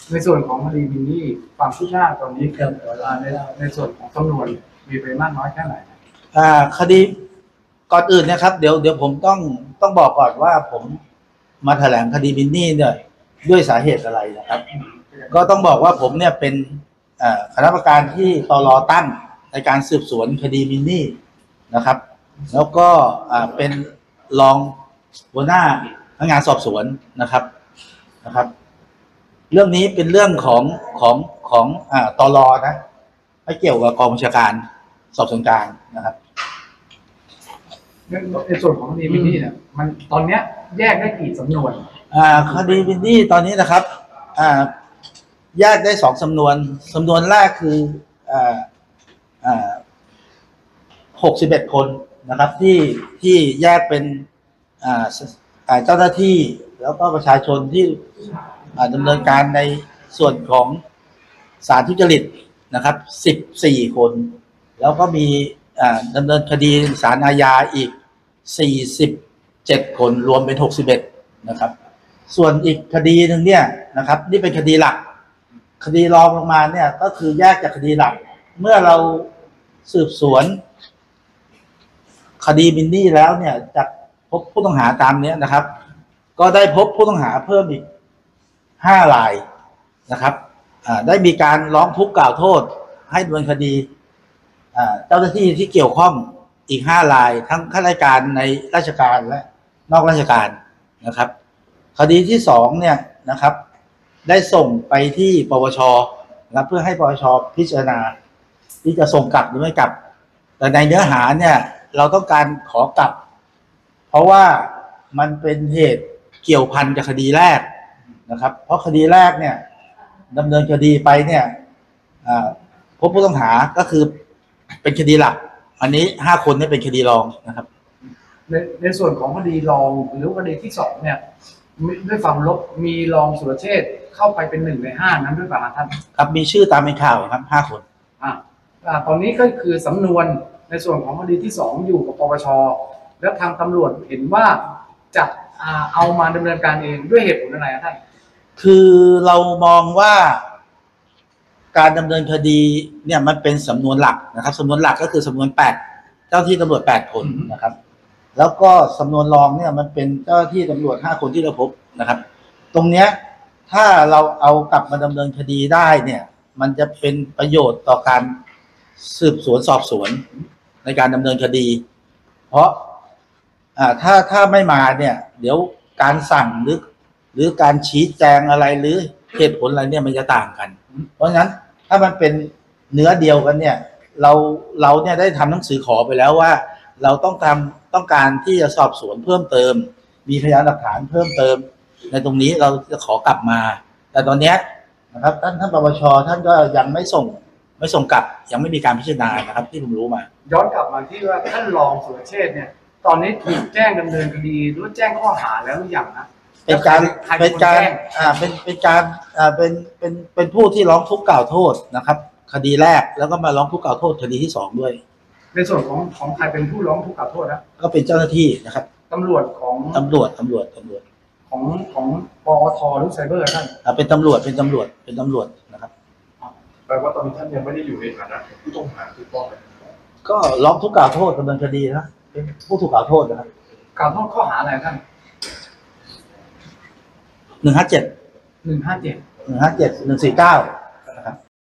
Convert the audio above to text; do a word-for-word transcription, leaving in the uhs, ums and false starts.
ในส่วนของคดีมินนี่ความคืบหน้าตอนนี้เกิดในในส่วนของตำรวจมีไปมากน้อยแค่ไหนอ่าคดีก่อนอื่นนะครับเดี๋ยวเดี๋ยวผมต้องต้องบอกก่อนว่าผมมาแถลงคดีมินนี่เนี่ยด้วยสาเหตุอะไรนะครับก็ต้องบอกว่าผมเนี่ยเป็นคณะกรรมการที่ตลตั้งในการสืบสวนคดีมินนี่นะครับแล้วก็เป็นรองหัวหน้าพนักงานสอบสวนนะครับนะครับเรื่องนี้เป็นเรื่องของของของอ่าตลนะไม่เกี่ยวกับกองบัญชาการสอบสวนกลางนะครับในส่วนของคดีมินนี่เนี่ยมันตอนเนี้ยแยกได้กี่สำนวนอ่าคดีมินนี่ตอนนี้นะครับอ่าแยกได้สองสำนวนสำนวนแรกคืออ่าอ่าหกสิบเอ็ดคนนะครับที่ที่แยกเป็นอ่าเจ้าหน้าที่แล้วก็ประชาชนที่ดำเนินการในส่วนของศาลทุจริตนะครับสิบสี่คนแล้วก็มีดำเนินคดีศาลอาญาอีกสี่สิบเจ็ดคนรวมเป็นหกสิบเอ็ดนะครับส่วนอีกคดีหนึ่งเนี่ยนะครับนี่เป็นคดีหลักคดีรองลงมาเนี่ยก็คือแยกจากคดีหลักเมื่อเราสืบสวนคดีมินนี่แล้วเนี่ยจากพบผู้ต้องหาตามนี้นะครับก็ได้พบผู้ต้องหาเพิ่มอีกห้ารายนะครับได้มีการร้องทุกข์กล่าวโทษให้ดำเนินคดีเจ้าหน้าที่ที่เกี่ยวข้องอีกห้ารายทั้งข้าราชการในราชการและนอกราชการนะครับคดีที่สองเนี่ยนะครับได้ส่งไปที่ปปชนะเพื่อให้ปปชพิจารณาที่จะส่งกลับหรือไม่กลับแต่ในเนื้อหาเนี่ยเราต้องการขอกลับเพราะว่ามันเป็นเหตุเกี่ยวพันกับคดีแรกนะครับเพราะคดีแรกเนี่ยดำเนินคดีไปเนี่ยพบผู้ต้องหาก็คือเป็นคดีหลักอันนี้ห้าคนนี่เป็นคดีรองนะครับในในส่วนของคดีรองหรือคดีที่สองเนี่ยด้วยฝั่งลบมีรองสุรเชษฐ์เข้าไปเป็นหนึ่งในห้านั้นด้วยป่ะท่านครับมีชื่อตามในข่าวครับห้าคนอ่าตอนนี้ก็คือสำนวนในส่วนของคดีที่สองอยู่กับปปชแล้วทางตำรวจเห็นว่าจะเอามาดำเนินการเองด้วยเหตุผลอะไรท่านคือเรามองว่าการดำเนินคดีเนี่ยมันเป็นสำนวนหลักนะครับสำนวนหลักก็คือสำนวนแปดเจ้าที่ตำรวจแปดคนนะครับแล้วก็สำนวนรองเนี่ยมันเป็นเจ้าที่ตำรวจห้าคนที่เราพบนะครับตรงเนี้ยถ้าเราเอากลับมาดำเนินคดีได้เนี่ยมันจะเป็นประโยชน์ต่อการสืบสวนสอบสวนในการดำเนินคดีเพราะอ่าถ้าถ้าไม่มาเนี่ยเดี๋ยวการสั่งหรือหรือการชี้แจงอะไรหรือเหตุผลอะไรเนี่ยมันจะต่างกันเพราะฉะนั้นถ้ามันเป็นเนื้อเดียวกันเนี่ยเราเราเนี่ยได้ทำหนังสือขอไปแล้วว่าเราต้องทำต้องการที่จะสอบสวนเพิ่มเติมมีพยานหลักฐานเพิ่มเติมในตรงนี้เราจะขอกลับมาแต่ตอนนี้นะครับท่านท่านปปชท่านก็ยังไม่ส่งไม่ส่งกลับยังไม่มีการพิจารณานะครับที่ผมรู้มาย้อนกลับมาที่ว่าท่านรองสุรเชษฐ์เนี่ยตอนนี้ถูกแจ้งดำเนินคดีหรือแจ้งข้อหาแล้วหรือยังนะเป็นการเป็นการอ่าเป็นเป็นการอ่าเป็นเป็นเป็นผู้ที่ร้องทุกข์กล่าวโทษนะครับคดีแรกแล้วก็มาร้องทุกข์กล่าวโทษคดีที่สองด้วยในส่วนของของใครเป็นผู้ร้องทุกข์กล่าวโทษนะก็เป็นเจ้าหน้าที่นะครับตำรวจของตำรวจตำรวจตำรวจของของปอทหรือไซเบอร์ท่านอ่าเป็นตำรวจเป็นตำรวจเป็นตำรวจนะครับแปลว่าตอนนี้ท่านยังไม่ได้อยู่ในฐานะผู้ต้องหาถูกต้องไหมก็ร้องทุกข์กล่าวโทษดำเนินคดีนะเป็นผู้ถูกกล่าวโทษนะครับกล่าวโทษข้อหาอะไรท่านหนึ่งห้าเจ็ดหนึ่งห้าเจ็ดหนึ่งห้าเจ็ดหนึ่งสี่เก้า